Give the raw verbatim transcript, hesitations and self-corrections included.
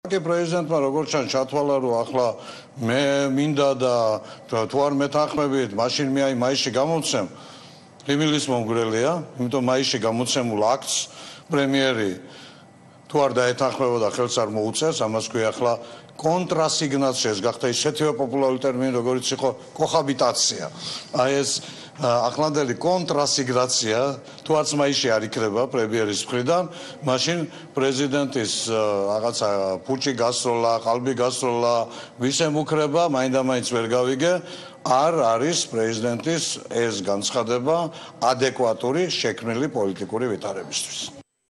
კი პრეზიდენტმა როგორც ჩან ჩათვალა რომ ახლა მე მინდა და თუ არ მეთანხმებით მაშინ მე აი მაისში გამოვცემ ლიმილის მომგვრელია იმიტომ მაისში გამოცემულ აქტს პრემიერი თუ არ დაეთანხმებოდა ხელს არ მოუწევს ამას ქვია ახლა კონტრასიგნაციას გახდა ისეთივე პოპულარული ტერმინი როგორც იყო კოჰაბიტაცია აი ეს ახლანდელი კონტრასიგნაცია თუ არც მაისში არ იქნება პრემიერის მხრიდან მაშინ პრეზიდენტის რაღაცა ფუჭი გასროლა ყალბი გასროლა ვის ემუქრება მაინდამაინც ვერ გავიგე არ არის პრეზიდენტის ეს განცხადება ადეკვატური შექმნილი პოლიტიკური ვითარებისთვის